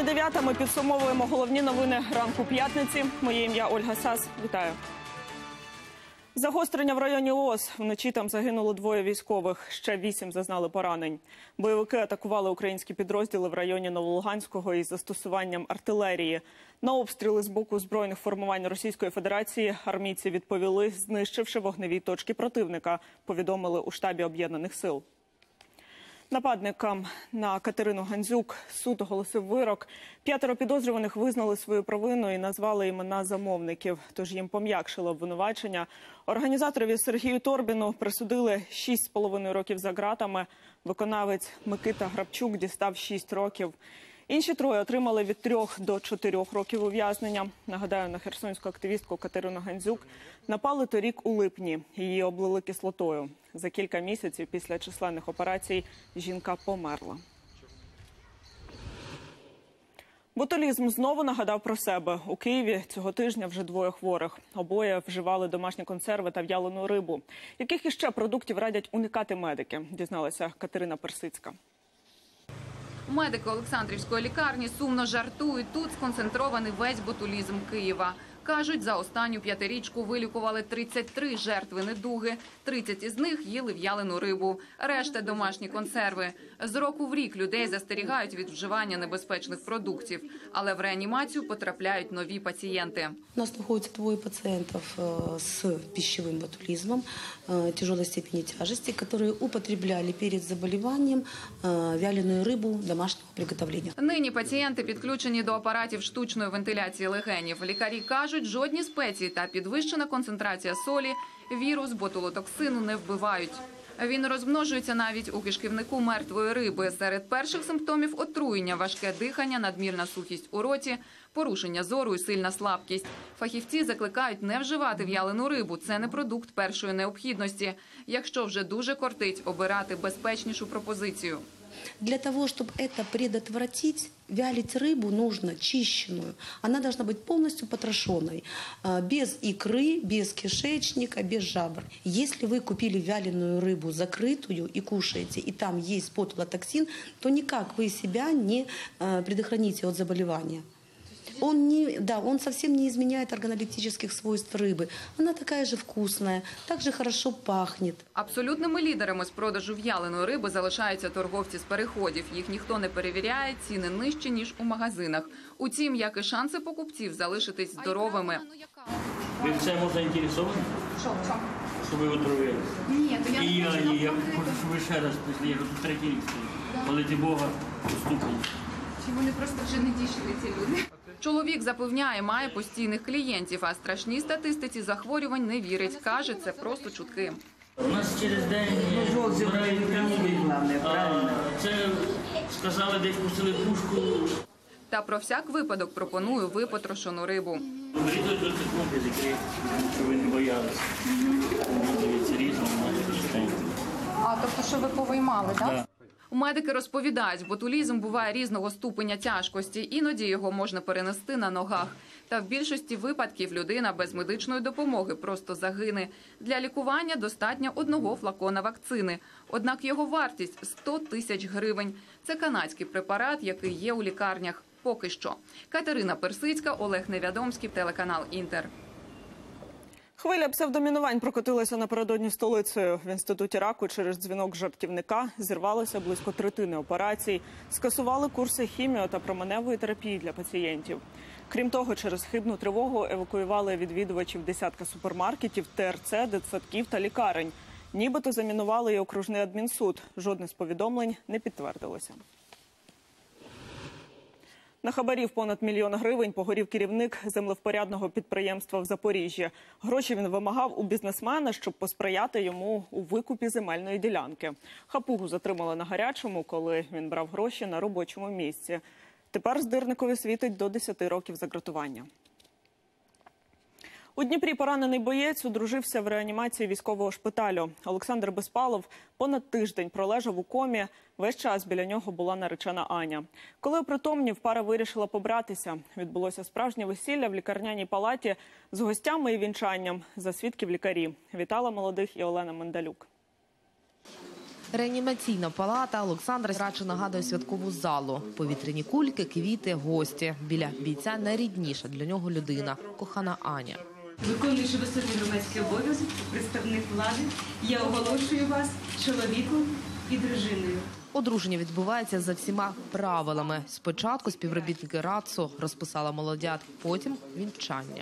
9 ми підсумовуємо головні новини ранку п'ятниці. Моє ім'я Ольга Сас. Вітаю. Загострення в районі ООС. Вночі там загинуло 2 військових, ще 8 зазнали поранень. Бойовики атакували українські підрозділи в районі Новолуганського із застосуванням артилерії. На обстріли з боку збройних формувань Російської Федерації армійці відповіли, знищивши вогневі точки противника, повідомили у штабі Об'єднаних сил. Нападникам на Катерину Гандзюк суд оголосив вирок. 5 підозрюваних визнали свою провину і назвали імена замовників, тож їм пом'якшило обвинувачення. Організаторові Сергію Торбіну присудили 6,5 років за ґратами. Виконавець Микита Грабчук дістав 6 років. Інші 3 отримали від 3 до 4 років ув'язнення. Нагадаю, на херсонську активістку Катерину Гандзюк напали торік у липні. Її облили кислотою. За кілька місяців після численних операцій жінка померла. Ботулізм знову нагадав про себе. У Києві цього тижня вже 2 хворих. Обоє вживали домашні консерви та в'ялену рибу. Яких іще продуктів радять уникати медики, дізналася Катерина Персицька. Медики Олександрівської лікарні сумно жартують. Тут сконцентрований весь ботулізм Києва. Кажуть, за останню 5-річку вилікували 33 жертви недуги. 30 із них їли в'ялену рибу. Решта – домашні консерви. З року в рік людей застерігають від вживання небезпечних продуктів. Але в реанімацію потрапляють нові пацієнти. У нас знаходиться 2 пациентов с пищевым ботулизмом тяжелой степени тяжести, которые употребляли перед заболеванием вяленую рыбу домашнего приготовления. Нині пацієнти підключені до апаратів штучної вентиляції легенів. Лікарі кажуть, жодні спеції та підвищена концентрація солі вірус ботулотоксину не вбивають. Він розмножується навіть у кишківнику мертвої риби. Серед перших симптомів – отруєння, важке дихання, надмірна сухість у роті, порушення зору і сильна слабкість. Фахівці закликають не вживати в'ялену рибу – це не продукт першої необхідності. Якщо вже дуже кортить, обирати безпечнішу пропозицію. Для того, чтобы это предотвратить, вялить рыбу нужно чищенную. Она должна быть полностью потрошенной, без икры, без кишечника, без жабр. Если вы купили вяленую рыбу закрытую и кушаете, и там есть ботулотоксин, то никак вы себя не предохраните от заболевания. Он совсем не изменяет органолептических свойств рыбы. Она такая же вкусная, так же хорошо пахнет. Абсолютними лідерами з продажу в'яленої риби залишаються торговці з переходів. Їх ніхто не перевіряє, ціни нижчі, ніж у магазинах. Утім, як і шанси покупців залишитись здоровими. Ви в цьому заінтересовані? Що ви отруєте? Ні, то я хочу, щоб ви ще раз прийшли, я тут 3-й рік стою. Молити Бога, поступили. Чи вони просто вже не дійшли, ці люди? Чоловік запевняє, має постійних клієнтів, а страшній статистиці захворювань не вірить. Каже, це просто чутки. У нас через день збирають люди, це сказали, десь пустили пушку. Та про всяк випадок пропоную випотрошену рибу. Беріть ось тут комплекс, який, щоб ви не боялися. Дивіться, різно, Тобто, що ви повиймали, так? Медики розповідають, ботулізм буває різного ступеня тяжкості, іноді його можна перенести на ногах. Та в більшості випадків людина без медичної допомоги просто загине. Для лікування достатньо 1 флакона вакцини. Однак його вартість – 100 тисяч гривень. Це канадський препарат, який є у лікарнях. Поки що. Катерина Персицька, Олег Невядомський, телеканал «Інтер». Хвиля псевдомінувань прокотилася напередодні столицею. В Інституті раку через дзвінок жартівника зірвалося близько 1/3 операцій. Скасували курси хіміо та променевої терапії для пацієнтів. Крім того, через хибну тривогу евакуювали відвідувачів десятка супермаркетів, ТРЦ, дитсадків та лікарень. Нібито замінували і окружний адмінсуд. Жодне з повідомлень не підтвердилося. На хабарів понад 1 мільйон гривень погорів керівник землевпорядного підприємства в Запоріжжі. Гроші він вимагав у бізнесмена, щоб посприяти йому у викупі земельної ділянки. Хапугу затримали на гарячому, коли він брав гроші на робочому місці. Тепер здирникові світить до 10 років за ґратування. У Дніпрі поранений боєць одружився в реанімації військового шпиталю. Олександр Безпалов понад тиждень пролежав у комі. Весь час біля нього була наречена Аня. Коли опритомнів, пара вирішила побратися. Відбулося справжнє весілля в лікарняній палаті з гостями і вінчанням. За свідків лікарі. Вітала молодих і Олена Мендалюк. Реанімаційна палата Олександра радше нагадує святкову залу. Повітряні кульки, квіти, гості. Біля бійця найрідніша для нього людина – кохана Аня. Виконуючи високий громадський обов'язок, представник влади, я оголошую вас чоловіком і дружиною. Одруження відбувається за всіма правилами. Спочатку співробітники РАЦУ розписали молодят, потім вінчання.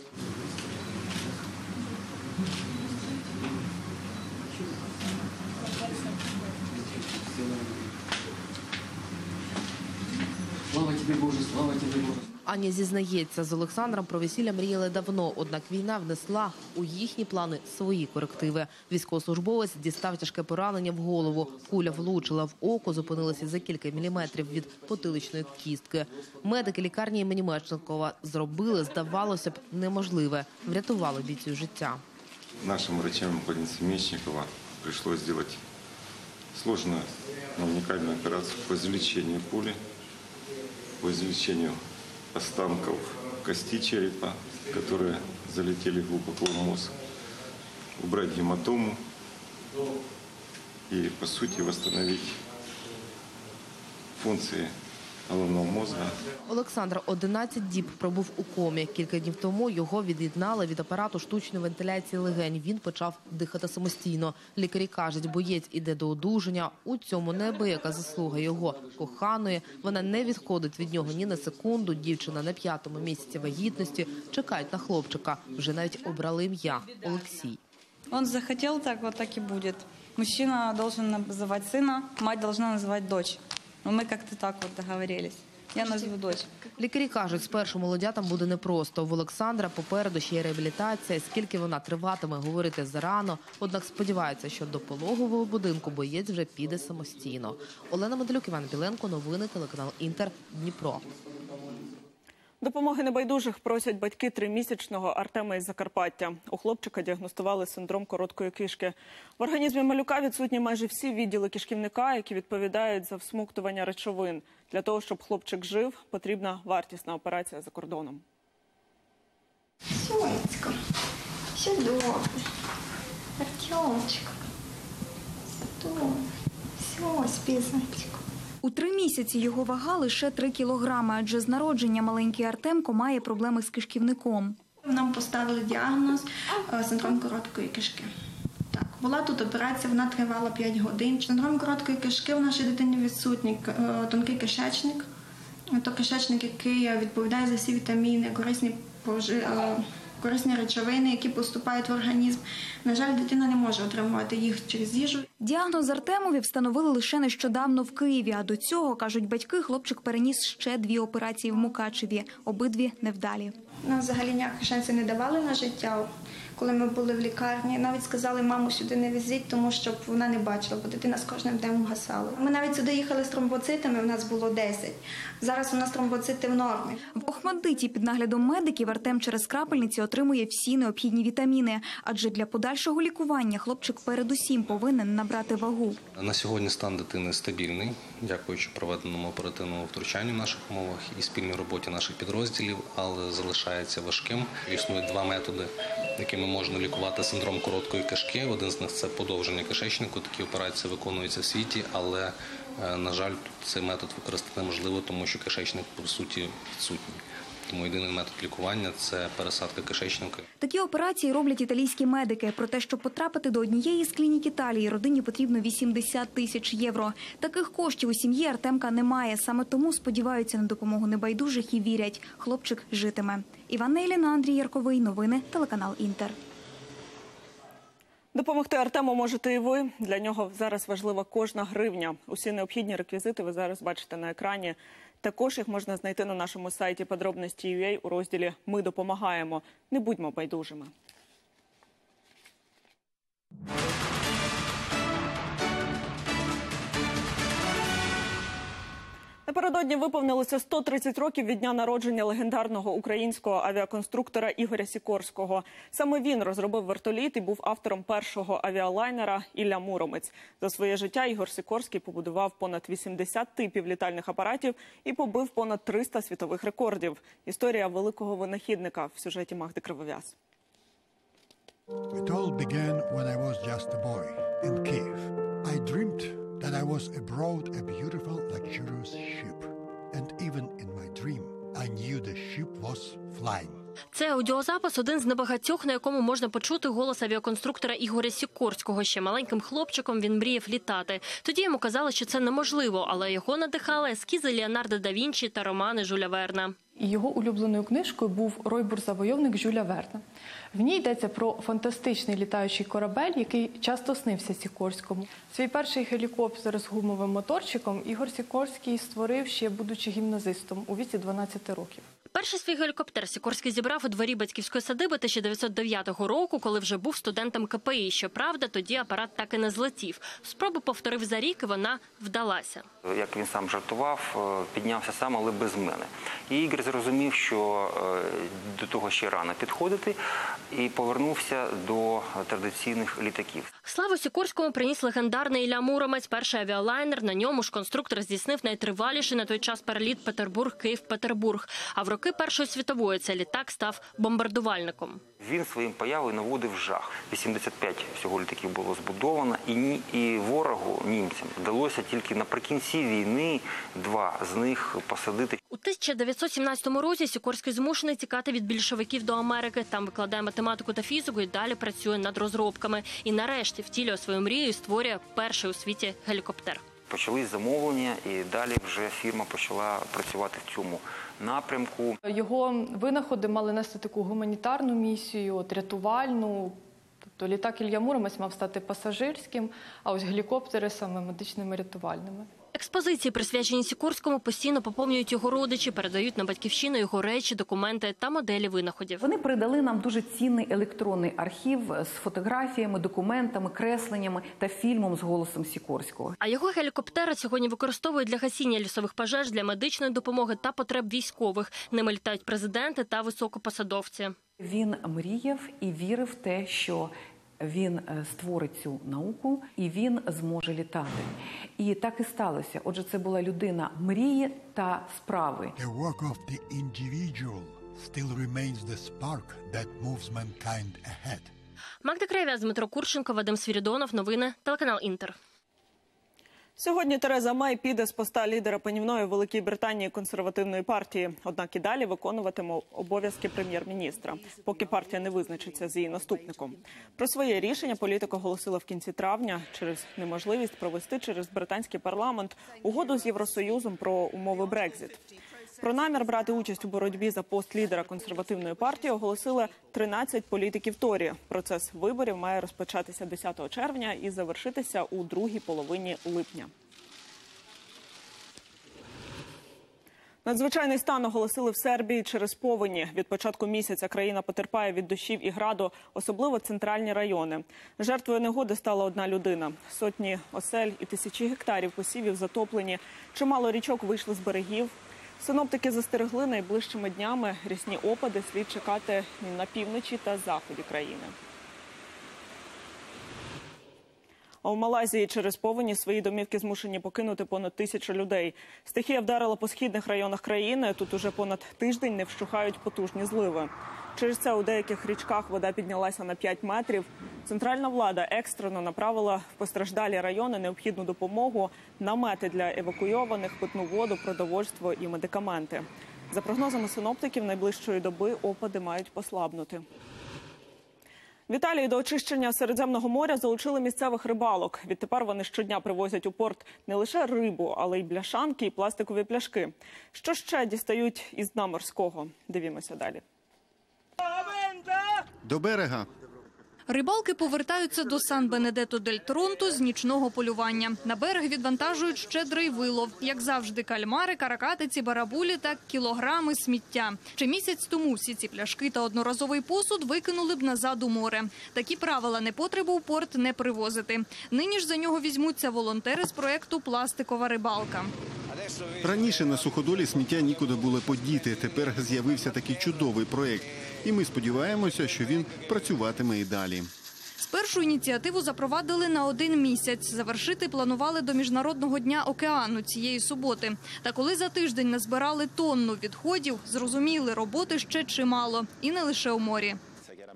Слава тобі, Боже, слава тобі, Боже. Аня зізнається, з Олександром про весілля мріяли давно, однак війна внесла у їхні плани свої корективи. Військовослужбовець дістав тяжке поранення в голову. Куля влучила в око, зупинилася за кілька міліметрів від потиличної кістки. Медики лікарні імені Мечникова зробили, здавалося б, неможливе. Врятували бійцю життя. Нашим врачам больницы Мечникова пришлось сделать сложную, но уникальную операцию по извлечению пули, по извлечению останков кости черепа, которые залетели глубоко в мозг, убрать гематому и, по сути, восстановить функции головного мозга. Олександр 11 діб пробув у комі. Кілька днів тому його від'єднали від апарату штучної вентиляції легень. Він почав дихати самостійно. Лікарі кажуть, боєць іде до одужання. У цьому неабияка заслуга його коханої. Вона не відходить від нього ні на секунду. Дівчина на 5-му місяці вагітності. Чекають на хлопчика. Вже навіть обрали ім'я – Олексій. Он захотел так, вот так и будет. Мужчина должен называть сына, мать должна называть дочь. Но мы как-то так вот договорились. Я назву дочь. Лікарі кажуть, спершу молодятам буде непросто. В Олександра попереду ще й реабілітація. Скільки вона триватиме, говорити зарано. Однак сподіваються, що до пологового будинку боєць вже піде самостійно. Олена Медалюк, Іван Біленко. Новини, телеканал «Інтер», Дніпро. Допомоги небайдужих просять батьки 3-місячного Артема із Закарпаття. У хлопчика діагностували синдром короткої кишки. В організмі малюка відсутні майже всі відділи кишківника, які відповідають за всмоктування речовин. Для того, щоб хлопчик жив, потрібна вартісна операція за кордоном. Сонечко, все добре. Артемчик, все, спи, зайчик. У 3 місяці його вага лише 3 кілограми, адже з народження маленький Артемко має проблеми з кишківником. Нам поставили діагноз синдром короткої кишки. Так, була тут операція, вона тривала 5 годин. Синдром короткої кишки у нашій дитині відсутній тонкий кишечник. То кишечник, який відповідає за всі вітаміни, корисні речовини, які поступають в організм. На жаль, дитина не може отримувати їх через їжу. Діагноз Артемові встановили лише нещодавно в Києві, а до цього, кажуть батьки, хлопчик переніс ще 2 операції в Мукачеві, обидві невдалі. Нам взагалі ніяких шансів не давали на життя, коли ми були в лікарні. Навіть сказали, маму сюди не везіть, тому щоб вона не бачила, бо дитина з кожним днем гасала. Ми навіть сюди їхали з тромбоцитами, у нас було 10. Зараз у нас тромбоцити в нормі. В Охмаддиті під наглядом медиків Артем через крапельниці отримує всі необхідні вітаміни. Адже для подальшого лікування хлопчик передусім повинен набрати вагу. На сьогодні стан дитини стабільний, дякуючи проведеному оперативному втручанню в наших умовах і спільній роботі наших підрозділів, але залишається важким. Існують 2 методи, якими можна лікувати синдром короткої кишки. Один з них – це подовження кишечнику. Такі операції виконуються в світі, але, на жаль, цей метод використати неможливо, тому що кишечник, по суті, відсутній. Тому єдиний метод лікування – це пересадка кишечника. Такі операції роблять італійські медики. Проте, щоб потрапити до однієї з клінік Італії, родині потрібно 80 тисяч євро. Таких коштів у сім'ї Артемка немає. Саме тому сподіваються на допомогу небайдужих і вірять – хлопчик житиме. Іванна Іліна, Андрій Ярковий. Новини, телеканал «Інтер». Допомогти Артему можете і ви. Для нього зараз важлива кожна гривня. Усі необхідні реквізити ви зараз бачите на екрані. Також їх можна знайти на нашому сайті подробності.ua у розділі «Ми допомагаємо». Не будьмо байдужими. Напередодні виповнилося 130 років від дня народження легендарного українського авіаконструктора Ігоря Сікорського. Саме він розробив вертоліт і був автором першого авіалайнера «Ілля Муромець». За своє життя Ігор Сікорський побудував понад 80 типів літальних апаратів і побив понад 300 світових рекордів. Історія великого винахідника в сюжеті Магди Кривов'яз. It all began when I was just a boy in Kyiv. I dreamed There was abroad a beautiful, luxurious ship. And even in my dream, I knew the ship was flying. Це аудіозапис один з небагатьох, на якому можна почути голос авіаконструктора Ігоря Сікорського. Ще маленьким хлопчиком він мріяв літати. Тоді йому казали, що це неможливо, але його надихали ескізи Леонардо да Вінчі та романи Жюля Верна. Його улюбленою книжкою був «Ройбур-завойовник» Жюля Верна. В ній йдеться про фантастичний літаючий корабель, який часто снився Сікорському. Свій перший гелікоптер з гумовим моторчиком Ігор Сікорський створив ще будучи гімназистом у віці 12 років. Перший свій гелікоптер Сікорський зібрав у дворі батьківської садиби 1909 року, коли вже був студентом КПІ. Щоправда, тоді апарат так і не злетів. Спробу повторив за рік, і вона вдалася. Як він сам жартував, піднявся сам, але без мене. І Ігор зрозумів, що до того ще рано підходити, і повернувся до традиційних літаків. Славу Сікорському приніс легендарний Ілля Муромець, перший авіалайнер. На ньому ж конструктор здійснив найтриваліший на той час переліт Петербург-Київ-Петербург. А в роки Першої світової цей літак став бомбардувальником. Він своїм появою наводив жах. 85 всього літаків було збудовано, і ворогу, німцям, вдалося тільки наприкінці війни 2 з них посадити. У 1917 році Сікорський змушений тікати від більшовиків до Америки. Там викладає математику та фізику і далі працює над розробками. І нарешті втілює свою мрію і створює перший у світі гелікоптер. Почались замовлення, і далі вже фірма почала працювати в цьому напрямку. Його винаходи мали нести таку гуманітарну місію, рятувальну. Тобто літак Ілля Муромець мав стати пасажирським, а ось гелікоптери саме медичними рятувальними. Експозиції, присвячені Сікорському, постійно поповнюють його родичі, передають на батьківщину його речі, документи та моделі винаходів. Вони передали нам дуже цінний електронний архів з фотографіями, документами, кресленнями та фільмом з голосом Сікорського. А його гелікоптери сьогодні використовують для гасіння лісових пожеж, для медичної допомоги та потреб військових. Ними літають президенти та високопосадовці. Він мріяв і вірив в те, що він створить цю науку і він зможе літати. І так і сталося. Отже, це була людина мрії та справи. The work of the individual still remains the spark that moves mankind ahead. Магда Крев'яз, Дмитро Курченко, Вадим Свірідонов. Новини, телеканал Інтер. Сьогодні Тереза Мей піде з поста лідера панівної Великої Британії консервативної партії. Однак і далі виконуватиме обов'язки прем'єр-міністра, поки партія не визначиться з її наступником. Про своє рішення політик оголосила в кінці травня через неможливість провести через британський парламент угоду з Євросоюзом про умови Брекзит. Про намір брати участь у боротьбі за пост лідера консервативної партії оголосили 13 політиків Торі. Процес виборів має розпочатися 10 червня і завершитися у другій половині липня. Надзвичайний стан оголосили в Сербії через повені. Від початку місяця країна потерпає від дощів і граду, особливо центральні райони. Жертвою негоди стала одна людина. Сотні осель і тисячі гектарів посівів затоплені. Чимало річок вийшли з берегів. Синоптики застерегли, найближчими днями рясні опади слід чекати на півночі та заході країни. А в Малайзії через повені свої домівки змушені покинути понад 1000 людей. Стихія вдарила по східних районах країни. Тут уже понад тиждень не вщухають потужні зливи. Через це у деяких річках вода піднялася на 5 метрів. Центральна влада екстрено направила в постраждалі райони необхідну допомогу, намети для евакуйованих, питну воду, продовольство і медикаменти. За прогнозами синоптиків, найближчої доби опади мають послабнути. В Італії до очищення Середземного моря залучили місцевих рибалок. Відтепер вони щодня привозять у порт не лише рибу, але й бляшанки і пластикові пляшки. Що ще дістають із дна морського? Дивімося далі. До берега. Рибалки повертаються до Сан-Бенедетто-дель-Тронто з нічного полювання. На берег відвантажують щедрий вилов. Як завжди, кальмари, каракатиці, барабулі та кілограми сміття. Ще місяць тому всі ці пляшки та одноразовий посуд викинули б назад у море. Такі правила непотребу у порт не привозити. Нині ж за нього візьмуться волонтери з проєкту «Пластикова рибалка». Раніше на суходолі сміття нікуди було подіти. Тепер з'явився такий чудовий проєкт. І ми сподіваємося, що він працюватиме і далі. Спершу ініціативу запровадили на 1 місяць. Завершити планували до Міжнародного дня океану цієї суботи. Та коли за тиждень назбирали тонну відходів, зрозуміли, роботи ще чимало. І не лише у морі.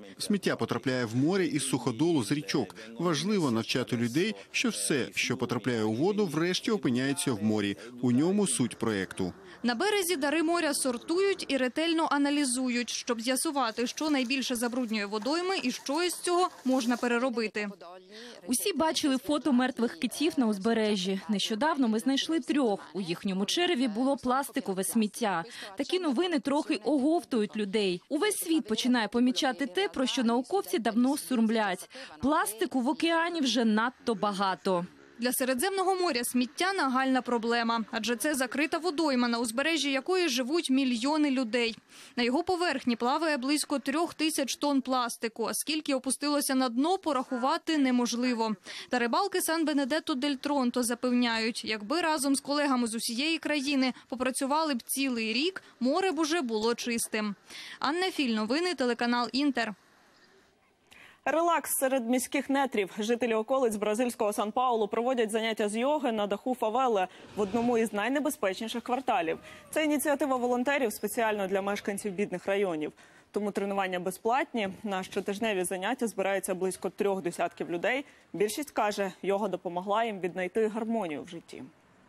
Сміття потрапляє в море із суходолу, з річок. Важливо навчати людей, що все, що потрапляє у воду, врешті опиняється в морі. У ньому суть проєкту. На березі дари моря сортують і ретельно аналізують, щоб з'ясувати, що найбільше забруднює водойми і що із цього можна переробити. Усі бачили фото мертвих китів на узбережжі. Нещодавно ми знайшли 3. У їхньому череві було пластикове сміття. Такі новини трохи оговтують людей. Увесь світ починає помічати те, про що науковці давно сурмлять. Пластику в океані вже надто багато. Для Середземного моря сміття – нагальна проблема, адже це закрита водойма, на узбережжі якої живуть мільйони людей. На його поверхні плаває близько 3000 тонн пластику, а скільки опустилося на дно, порахувати неможливо. Та рибалки Сан-Бенедетто-дель-Тронто запевняють, якби разом з колегами з усієї країни попрацювали б цілий рік, море б уже було чистим. Анна Філь, новини, телеканал «Інтер». Релакс серед міських нетрів. Жителі околиць бразильського Сан-Паулу проводять заняття з йоги на даху фавели в одному із найнебезпечніших кварталів. Це ініціатива волонтерів спеціально для мешканців бідних районів. Тому тренування безплатні. На щотижневі заняття збирається близько 3 десятків людей. Більшість каже, йога допомогла їм віднайти гармонію в житті.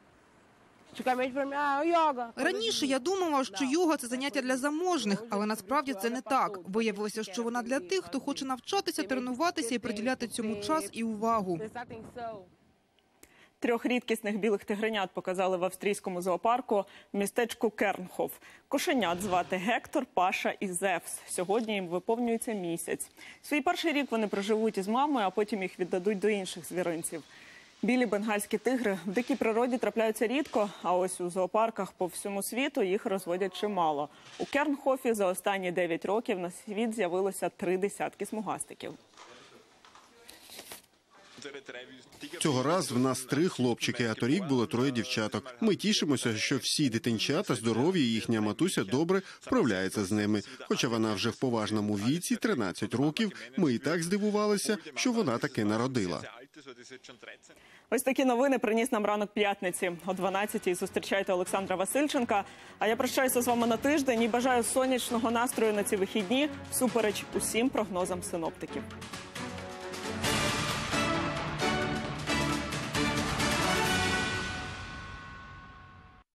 Раніше я думала, що йога – це заняття для заможних, але насправді це не так. Виявилося, що вона для тих, хто хоче навчатися, тренуватися і приділяти цьому час і увагу. 3 рідкісних білих тигренят показали в австрійському зоопарку в містечку Кернхоф. Кошенят звати Гектор, Паша і Зевс. Сьогодні їм виповнюється місяць. Свій перший рік вони проживуть із мамою, а потім їх віддадуть до інших звіринців. Білі бенгальські тигри в дикій природі трапляються рідко, а ось у зоопарках по всьому світу їх розводять чимало. У Кернхофі за останні 9 років на світ з'явилося 3 десятки смугастиків. Цього разу в нас 3 хлопчики, а торік було 3 дівчаток. Ми тішимося, що всі дитинчата здорові і їхня матуся добре вправляється з ними. Хоча вона вже в поважному віці, 13 років, ми і так здивувалися, що вона таки народила. Ось такі новини приніс нам ранок п'ятниці. О 12-й зустрічайте Олександра Васильченка. А я прощаюся з вами на тиждень і бажаю сонячного настрою на ці вихідні всупереч усім прогнозам синоптиків.